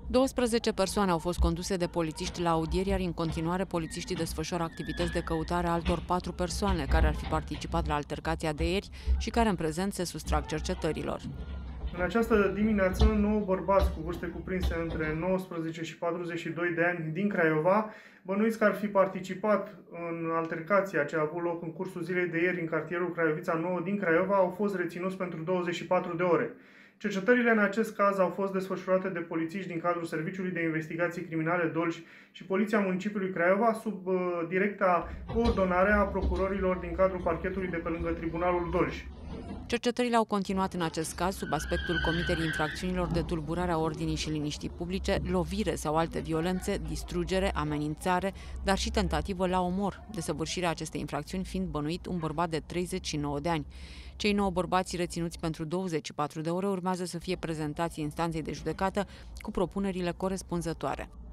12 persoane au fost conduse de polițiști la audieri, iar în continuare polițiștii desfășoară activități de căutare a altor 4 persoane care ar fi participat la altercația de ieri și care în prezent se sustrag cercetărilor. În această dimineață, 9 bărbați cu vârste cuprinse între 19 și 42 de ani din Craiova, bănuiți că ar fi participat în altercația ce a avut loc în cursul zilei de ieri în cartierul Craiovița 9 din Craiova, au fost reținuți pentru 24 de ore. Cercetările în acest caz au fost desfășurate de polițiști din cadrul Serviciului de Investigații Criminale Dolj și Poliția Municipiului Craiova sub directa coordonare a procurorilor din cadrul parchetului de pe lângă Tribunalul Dolj. Cercetările au continuat în acest caz sub aspectul comiterii infracțiunilor de tulburare a ordinii și liniștii publice, lovire sau alte violențe, distrugere, amenințare, dar și tentativă la omor, desăvârșirea acestei infracțiuni fiind bănuit un bărbat de 39 de ani. Cei 9 bărbați reținuți pentru 24 de ore urmează să fie prezentați instanței de judecată cu propunerile corespunzătoare.